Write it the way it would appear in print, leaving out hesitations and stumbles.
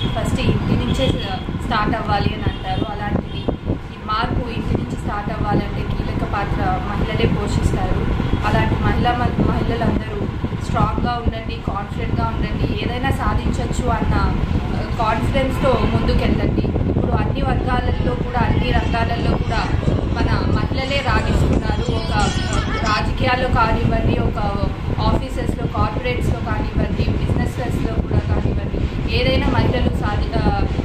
First ఇంటి నుంచే start అవ్వాలి అని అంటారు. అలాంటిది ఈ మార్పు ఇంటి నుంచి స్టార్ట్ అవ్వాలంటే కీలక పాత్ర మహిళలే పోషిస్తారు. అలాంటి మహిళలందరూ స్ట్రాంగ్గా ఉండండి, కాన్ఫిడెంట్గా ఉండండి, ఏదైనా సాధించవచ్చు అన్న కాన్ఫిడెన్స్తో ముందుకెళ్ళండి. ఇప్పుడు అన్ని వర్గాలలో కూడా అన్ని రంగాలలో కూడా మన మహిళలే రాణిస్తున్నారు. ఒక రాజకీయాల్లో కానివ్వండి, ఒక ఆఫీసెస్లో, కార్పొరేట్స్లో కానివ్వండి, బిజినెసెస్లో కూడా కానివ్వండి, ఏదైనా మహిళలు